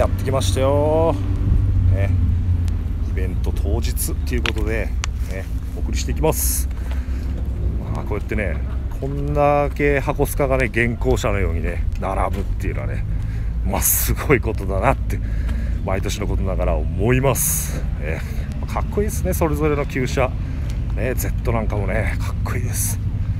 やってきましたよ、ね、イベント当日っていうことで、ね、お送りしていきます。こうやってね、こんだけ箱スカがね現行車のようにね並ぶっていうのはね、すごいことだなって毎年のことながら思います。かっこいいですね、それぞれの旧車、ね、Z なんかもねかっこいいです。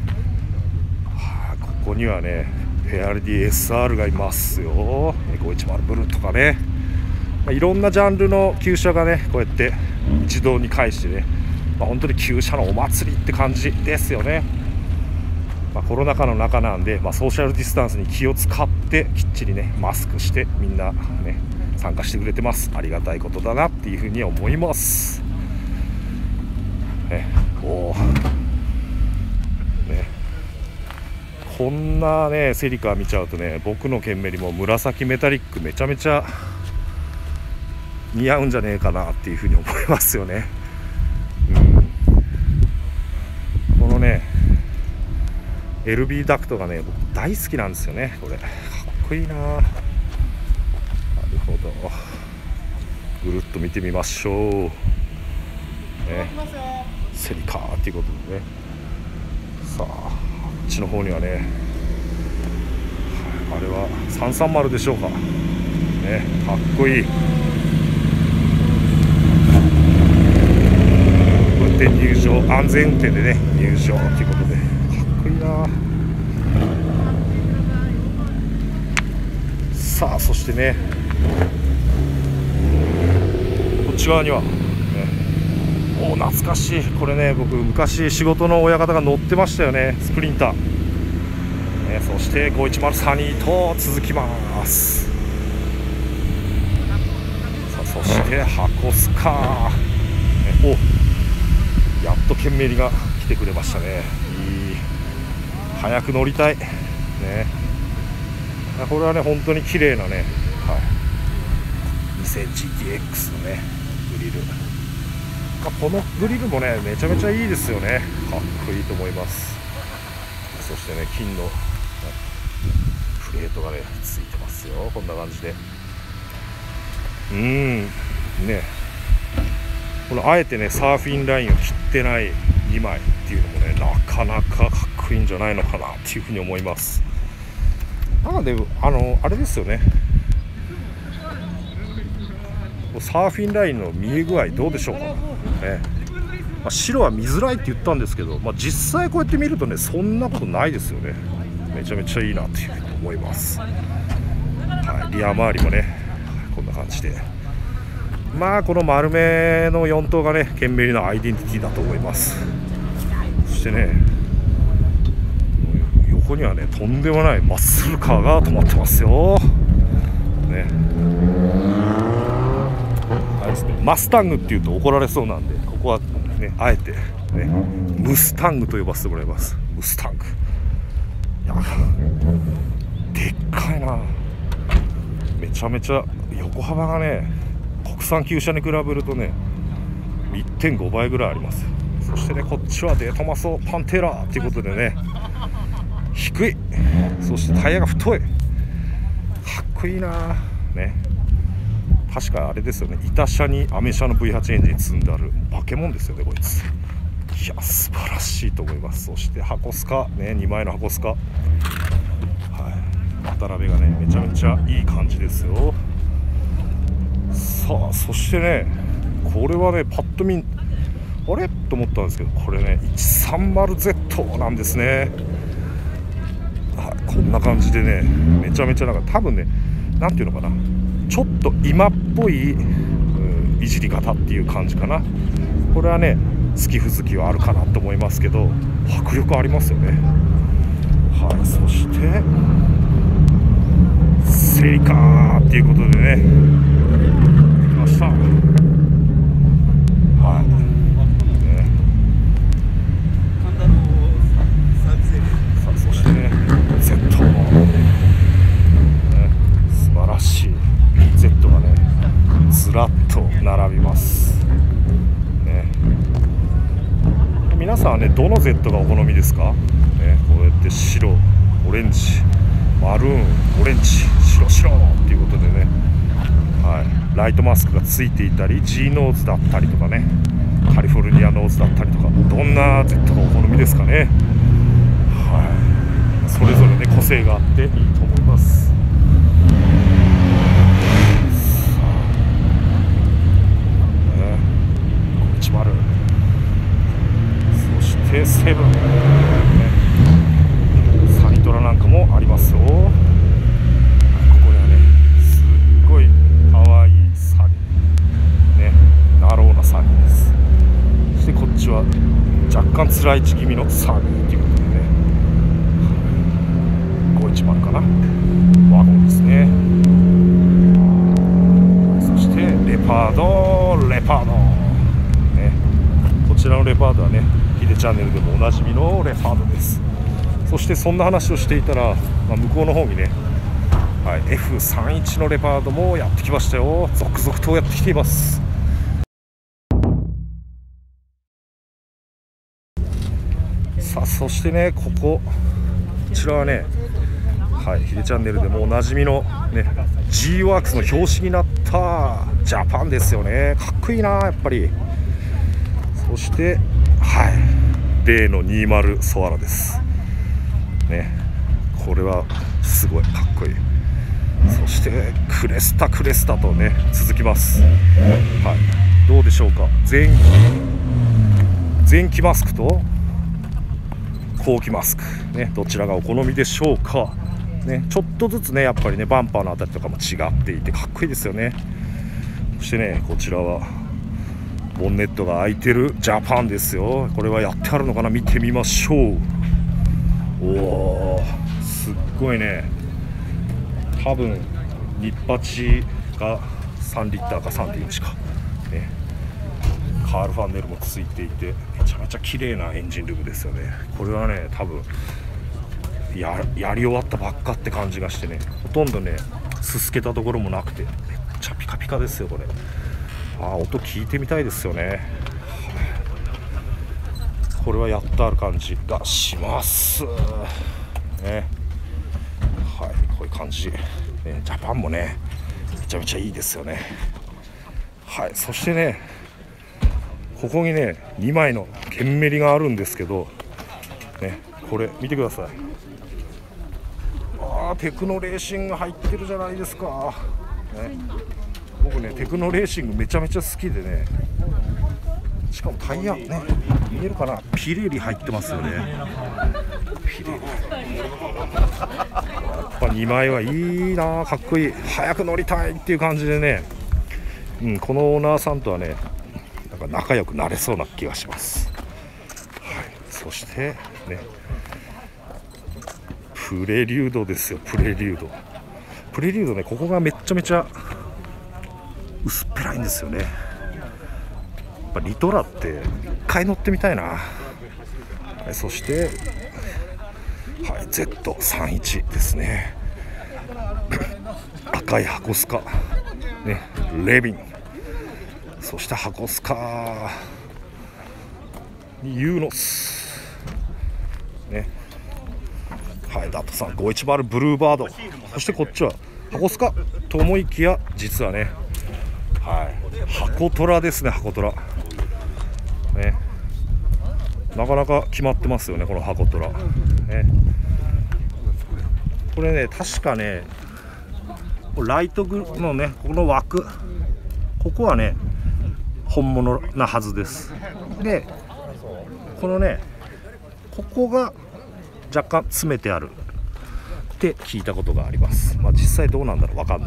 ここにはねフェアレディ SR がいますよ。510ブルーとかね、いろんなジャンルの旧車がねこうやって一堂に会してね、本当に旧車のお祭りって感じですよね。コロナ禍の中なんで、ソーシャルディスタンスに気を使ってきっちりねマスクしてみんなね参加してくれてます。ありがたいことだなっていうふうに思います。こんなねセリカ見ちゃうとね、僕のケンメリも紫メタリックめちゃめちゃ似合うんじゃねえかなっていうふうに思いますよね。このね LB ダクトがね僕大好きなんですよね。これかっこいいな。なるほど、ぐるっと見てみましょう、セリカーっていうことでね。さあこっちの方にはね、あれは330でしょうかね、かっこいい。こうやって入場、安全運転でね入場ということでかっこいいな。さあそしてねこっち側には、懐かしい、これね僕昔仕事の親方が乗ってましたよね、スプリンター、そして510サニーと続きます。さあそして箱スカー、やっとケンメリが来てくれましたね。早く乗りたいね。これはね本当に綺麗なね、2000GTX のねグリル、このグリルもねめちゃめちゃいいですよね。かっこいいと思います。そしてね金のプレートがねついてますよ、こんな感じで。ね、このあえてねサーフィンラインを切ってない2枚っていうのもねなかなかかっこいいんじゃないのかなっていうふうに思います。であれですよね、サーフィンラインの見え具合どうでしょうかね。白は見づらいって言ったんですけど、実際こうやって見るとねそんなことないですよね。めちゃめちゃいいなっていうふうに思います。リア周りもねこんな感じで、この丸めの4灯がねケンメリのアイデンティティだと思います。そしてね横にはねとんでもないマッスルカーが止まってますよね。マスタングっていうと怒られそうなんで、ここはねあえてねムスタングと呼ばせてもらいます。ムスタング、いやでっかいな。めちゃめちゃ横幅がね国産旧車に比べるとね 1.5 倍ぐらいあります。そしてねこっちはデトマソパンテラっていうことでね低い、そしてタイヤが太い、かっこいいなね。確かあれですよね、板車にアメ車の V8 エンジン積んである化け物ですよねこいつ。いや素晴らしいと思います。そして箱スカね、2枚の箱スカ、渡辺がねめちゃめちゃいい感じですよ。さあそしてねこれはねパッと見あれと思ったんですけど、これね 130Z なんですね。こんな感じでねめちゃめちゃ多分ねなんていうのかな、ちょっと今っぽいいじり方っていう感じかな。これはね好き不好きはあるかなと思いますけど迫力ありますよね。そしてセリカーっていうことでね来ました。そしてね Z、素晴らしい Z がねずらっと並びますね。皆さんはねどの Z がお好みですかね。こうやって白、オレンジ、マルーン、オレンジ、白っていうことでねライトマスクがついていたり G ノーズだったりとかね、カリフォルニアノーズだったりとか、どんな Z がお好みですかね。はい、それぞれね個性があっていいと思います。10、そしてセブン、サニトラなんかもありますよ。ここにはねすっごいかわいいサニーね、ナローなサニーです。そしてこっちは若干つらいち気味のサニーということでね、510かな、ワゴンですね。そしてレパードね、こちらのレパードはねヒデチャンネルでもおなじみのレパードです。そしてそんな話をしていたら、向こうの方にね、はい、F31 のレパードもやってきましたよ。続々とやってきています。さあそしてねこちらはね、はい、ヒデチャンネルでもおなじみのね G ワークスの表紙になったジャパンですよね。かっこいいなやっぱり。そしてはい例の20ソアラですね。これはすごいかっこいい。そしてクレスタとね続きます。はい、どうでしょうか。前期マスクと後期マスクね、どちらがお好みでしょうかね。ちょっとずつねやっぱりねバンパーのあたりとかも違っていてかっこいいですよね。そしてねこちらはボンネットが開いてるジャパンですよ。これはやってあるのかな、見てみましょう。おーすっごいね。多分ニッパチが3リッターか 3.1 か、ね、カールファンネルもついていてめちゃめちゃ綺麗なエンジンルームですよね。これはね多分やり終わったばっかって感じがしてね、ほとんどねすすけたところもなくてめっちゃピカピカですよこれ。音聞いてみたいですよね。これはやってある感じがしますね。はい、こういう感じ、ジャパンもねめちゃめちゃいいですよね。はい、そしてねここにね2枚のケンメリがあるんですけど、ね、これ見てください。テクノレーシング入ってるじゃないですか、ね、僕ねテクノレーシングめちゃめちゃ好きでね、しかもタイヤね見えるかな、ピレリ入ってますよね。ピレリやっぱ2枚はいいな、かっこいい、早く乗りたいっていう感じでね、このオーナーさんとはねなんか仲良くなれそうな気がします。はい、そしてねプレリュードですよ。プレリュードね、ここがめっちゃめちゃ薄っぺらいんですよね。やっぱリトラって1回乗ってみたいな。はい、そしてはい Z31 ですね。赤い箱スカね、レビン、そして箱スカユーノスね、はい、ダットさん510ブルーバード、そしてこっちは箱スカと思いきや実はね、はい、箱トラですね。箱トラね、なかなか決まってますよねこの箱トラ、ね、これね確かねライトグのねこの枠、ここはね本物なはずです。でこのねここが若干詰めてあるって聞いたことがあります。実際どうなんだろう分かんない。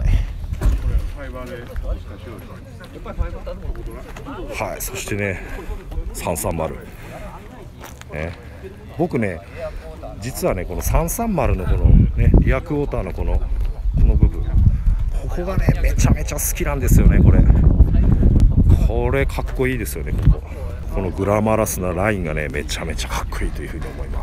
はい、そしてね330、僕ね実はねこの330のこのねリアクォーターのこの部分、ここがねめちゃめちゃ好きなんですよね。これかっこいいですよね。このグラマラスなラインがねめちゃめちゃかっこいいというふうに思います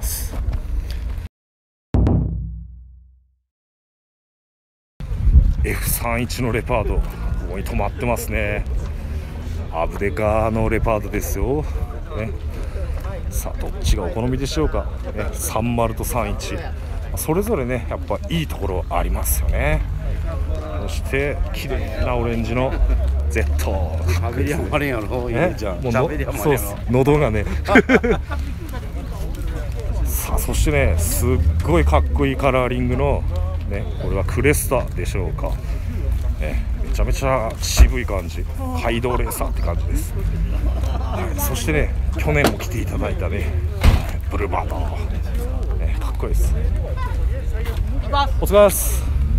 。F31 のレパード、ここに止まってますね。アブデカのレパードですよ、ね、さあどっちがお好みでしょうか、ね、30と31、それぞれねやっぱいいところありますよね。 そして綺麗なオレンジの Z。 喋り余れんやろ。いいじゃん。 もう喋りそうっす、 余れんやろ。 喉がねさあ、そしてね、すっごいかっこいいカラーリングのね、これはクレスタでしょうか、ね、めちゃめちゃ渋い感じ、街道レーサーって感じです、はい、そしてね、去年も来ていただいたねブルーバード、ね、かっこいいです。お疲れ様です。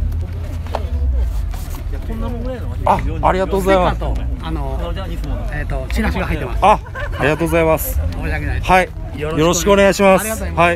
ありがとうございます。 チラシが入ってます。 ありがとうございます。 申し訳ないです。 はい、よろしくお願いします。はい。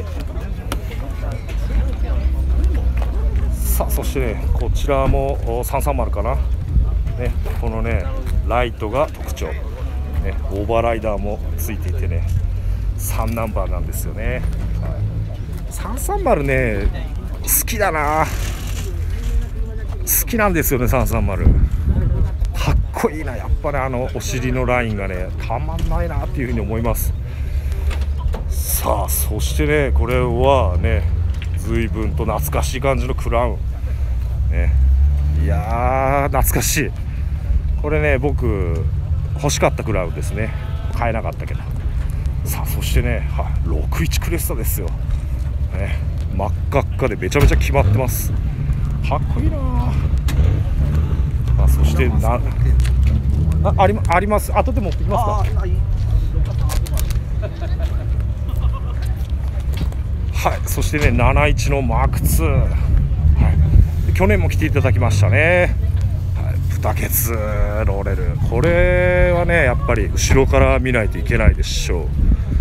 さあ、そしてね、こちらも330かな。ね、このね、ライトが特徴。ね、オーバーライダーもついていてね、3ナンバーなんですよね。はい、330ね、好きだな。好きなんですよね、330。かっこいいな、やっぱね、お尻のラインがね、たまんないなっていうふうに思います。さあ、そしてね、これはね、随分と懐かしい感じのクラウン、ね、いやー懐かしい。これね、僕欲しかったクラウンですね。買えなかったけど。さあ、そしてね、61クレスタですよ、ね、真っ赤っかでめちゃめちゃ決まってます。かっこいいなあ。そしてあります。後で持ってきますか。はい、そしてね、71のマーク2、はい、去年も来ていただきましたね、はい、豚ケツローレル、これはね、やっぱり後ろから見ないといけないでしょ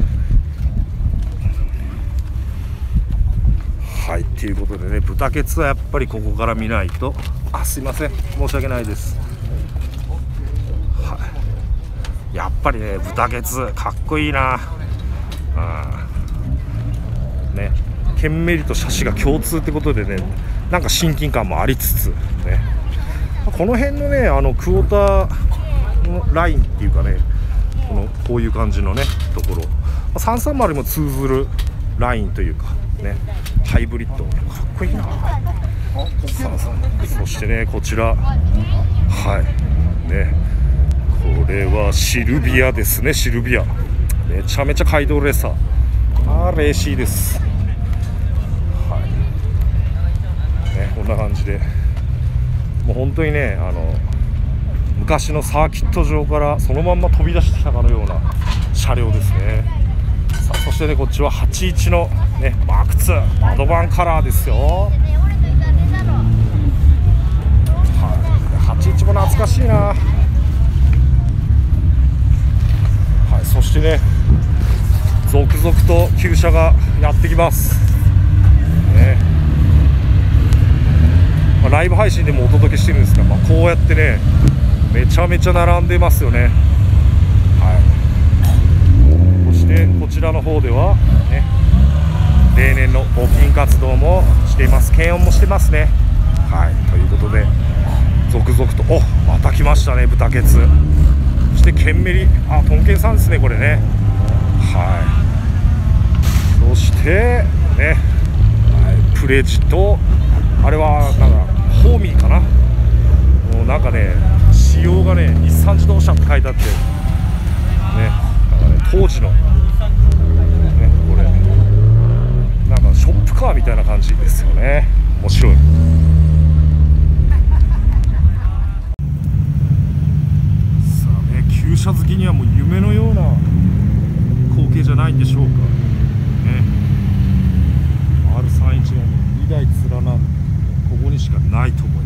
う。はい、ということでね、豚ケツはやっぱりここから見ないと、すいません、申し訳ないです。はい、やっぱりね、豚ケツかっこいいな。ね、ケンメリとシャシが共通ってことでね、なんか親近感もありつつ、ね、この辺のね、クォーターのラインっていうかね、こういう感じのねところ、330にも通ずるラインというかね、ハイブリッドかっこいいな。そしてね、こちら、はいね、これはシルビアですね。シルビアめちゃめちゃ街道レーサー、レーシーです。ね、こんな感じで、もう本当にね、昔のサーキット場からそのまんま飛び出してきたかのような車両ですね。さあ、そしてね、こっちは81の、ね、マーク2アドバンカラーですよ。はい、81も懐かしいな。はい、そしてね、続々と旧車がやってきます、ね。ライブ配信でもお届けしてるんですが、こうやってね、めちゃめちゃ並んでますよね。はい、そしてこちらの方では、ね、例年の募金活動もしています。検温もしてますね。はい、ということで続々と、また来ましたね、豚ケツ。そしてケンメリ、トンケンさんですね、これね。はい、そしてね、プレジと、あれはなんかホーミーかな、もうなんかね、仕様がね、日産自動車って書いてあって、ね、なんかね、当時の、ね、これなんかショップカーみたいな感じですよね。面白い。さあね、旧車好きにはもう夢のような光景じゃないんでしょうかね。R31 が2台連なる、ここにしかないところ